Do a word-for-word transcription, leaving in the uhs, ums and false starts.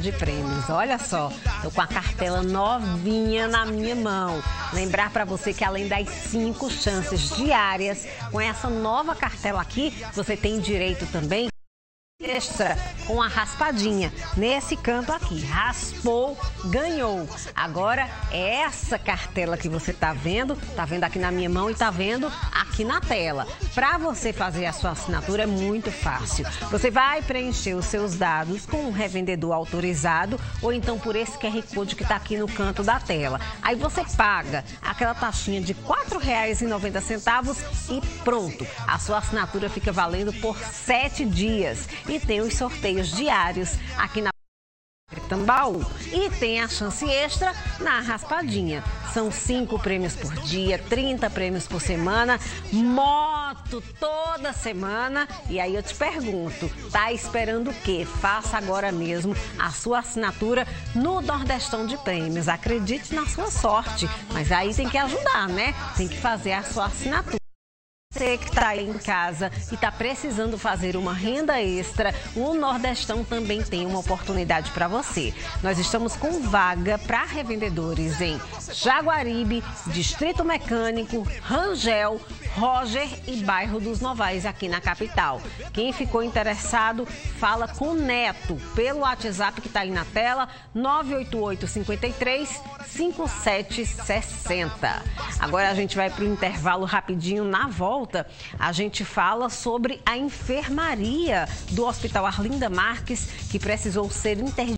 de prêmios. Olha só, tô com a cartela novinha na minha mão. Lembrar para você que além das cinco chances diárias, com essa nova cartela aqui, você tem direito também extra com a raspadinha nesse canto aqui. Raspou, ganhou. Agora essa cartela que você tá vendo, tá vendo aqui na minha mão e tá vendo aqui na tela. Para você fazer a sua assinatura é muito fácil. Você vai preencher os seus dados com um revendedor autorizado ou então por esse Q R Code que tá aqui no canto da tela. Aí você paga aquela taxinha de quatro reais e noventa centavos e pronto. A sua assinatura fica valendo por sete dias. E tem os sorteios diários aqui na Tambaú. E tem a chance extra na raspadinha. São cinco prêmios por dia, trinta prêmios por semana, moto toda semana. E aí eu te pergunto, tá esperando o quê? Faça agora mesmo a sua assinatura no Nordestão de Prêmios. Acredite na sua sorte, mas aí tem que ajudar, né? Tem que fazer a sua assinatura. Você que está aí em casa e está precisando fazer uma renda extra, o Nordestão também tem uma oportunidade para você. Nós estamos com vaga para revendedores em Jaguaribe, Distrito Mecânico, Rangel, Roger e Bairro dos Novais aqui na capital. Quem ficou interessado, fala com o Neto pelo WhatsApp que está aí na tela, nove oito oito, cinco três, cinco sete seis zero. Agora a gente vai para o intervalo rapidinho. Na volta, a gente fala sobre a enfermaria do Hospital Arlinda Marques, que precisou ser interditado